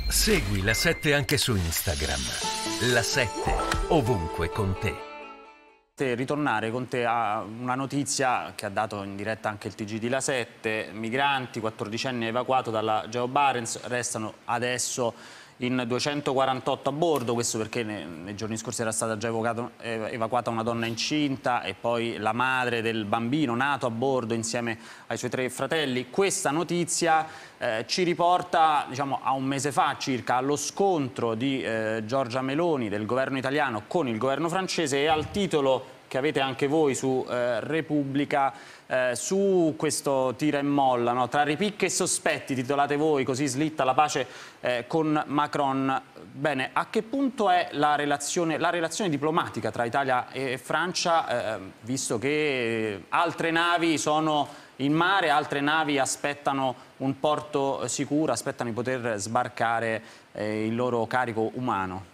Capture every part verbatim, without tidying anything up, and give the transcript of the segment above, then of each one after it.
Segui La sette anche su Instagram. La sette, ovunque con te. Ritornare con te a una notizia che ha dato in diretta anche il T G di La sette. Migranti, quattordicenni evacuato dalla Geo Barents, restano adesso in duecentoquarantotto a bordo, questo perché nei, nei giorni scorsi era stata già evocato, evacuata una donna incinta e poi la madre del bambino nato a bordo insieme ai suoi tre fratelli. Questa notizia eh, ci riporta, diciamo, a un mese fa circa allo scontro di eh, Giorgia Meloni del governo italiano con il governo francese, e al titolo che avete anche voi su eh, Repubblica, eh, su questo tira e molla, no? Tra ripicche e sospetti, titolate voi, così slitta la pace eh, con Macron. Bene, a che punto è la relazione, la relazione diplomatica tra Italia e Francia, eh, visto che altre navi sono in mare, altre navi aspettano un porto sicuro, aspettano di poter sbarcare eh, il loro carico umano?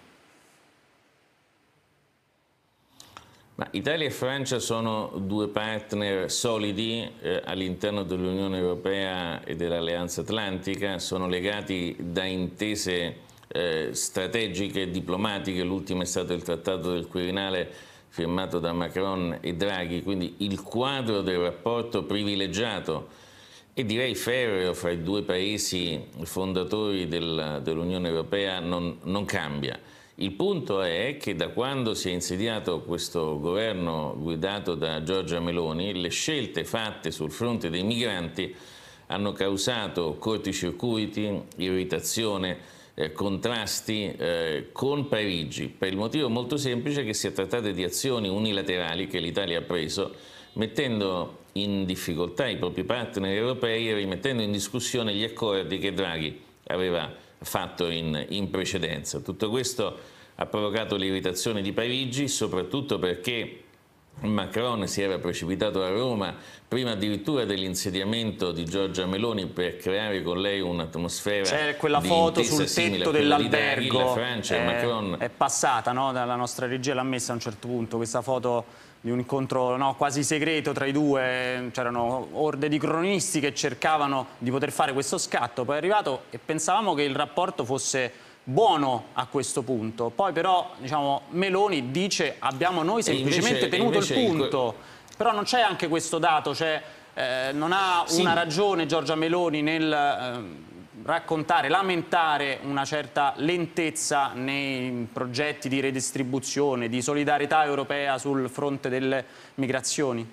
Ma Italia e Francia sono due partner solidi eh, all'interno dell'Unione Europea e dell'Alleanza Atlantica, sono legati da intese eh, strategiche e diplomatiche. L'ultimo è stato il Trattato del Quirinale firmato da Macron e Draghi, quindi il quadro del rapporto privilegiato e direi ferreo fra i due paesi fondatori del, dell'Unione Europea non, non cambia. Il punto è che da quando si è insediato questo governo guidato da Giorgia Meloni, le scelte fatte sul fronte dei migranti hanno causato corticircuiti, irritazione, eh, contrasti eh, con Parigi, per il motivo molto semplice che si è trattato di azioni unilaterali che l'Italia ha preso, mettendo in difficoltà i propri partner europei e rimettendo in discussione gli accordi che Draghi aveva fatto in, in precedenza. Tutto questo ha provocato l'irritazione di Parigi, soprattutto perché Macron si era precipitato a Roma prima addirittura dell'insediamento di Giorgia Meloni per creare con lei un'atmosfera. C'è quella foto sul tetto dell'albergo, la Francia e Macron è passata, no? Dalla nostra regia, l'ha messa a un certo punto questa foto di un incontro, no, quasi segreto tra i due. C'erano orde di cronisti che cercavano di poter fare questo scatto, poi è arrivato e pensavamo che il rapporto fosse buono a questo punto. Poi però, diciamo, Meloni dice abbiamo noi semplicemente invece, tenuto invece il punto, il... però non c'è anche questo dato, cioè eh, non ha sì. una ragione Giorgia Meloni nel eh, raccontare, lamentare una certa lentezza nei progetti di redistribuzione, di solidarietà europea sul fronte delle migrazioni?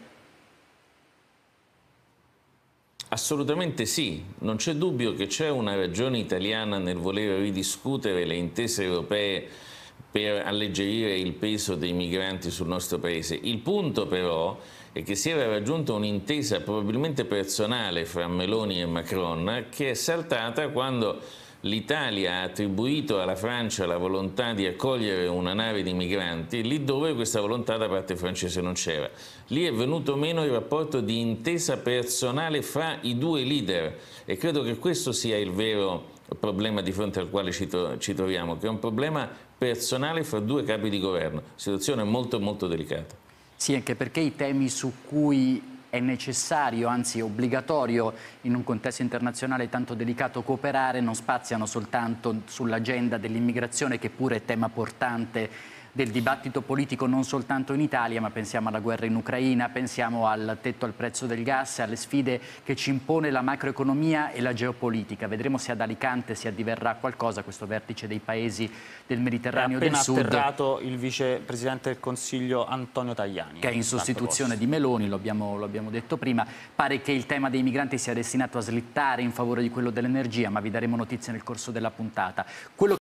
Assolutamente sì, non c'è dubbio che c'è una ragione italiana nel voler ridiscutere le intese europee per alleggerire il peso dei migranti sul nostro paese. Il punto però è che si era raggiunta un'intesa probabilmente personale fra Meloni e Macron che è saltata quando l'Italia ha attribuito alla Francia la volontà di accogliere una nave di migranti lì dove questa volontà da parte francese non c'era. Lì è venuto meno il rapporto di intesa personale fra i due leader e credo che questo sia il vero problema di fronte al quale ci, tro ci troviamo, che è un problema personale fra due capi di governo, situazione molto molto delicata. Sì, anche perché i temi su cui è necessario, anzi obbligatorio, in un contesto internazionale tanto delicato cooperare, non spaziano soltanto sull'agenda dell'immigrazione, che pure è tema portante del dibattito politico non soltanto in Italia, ma pensiamo alla guerra in Ucraina, pensiamo al tetto al prezzo del gas, alle sfide che ci impone la macroeconomia e la geopolitica. Vedremo se ad Alicante si addiverrà qualcosa, questo vertice dei paesi del Mediterraneo del Sud. È appena atterrato il vicepresidente del Consiglio Antonio Tajani, che è in sostituzione di Meloni, lo abbiamo, lo abbiamo detto prima. Pare che il tema dei migranti sia destinato a slittare in favore di quello dell'energia, ma vi daremo notizie nel corso della puntata. Quello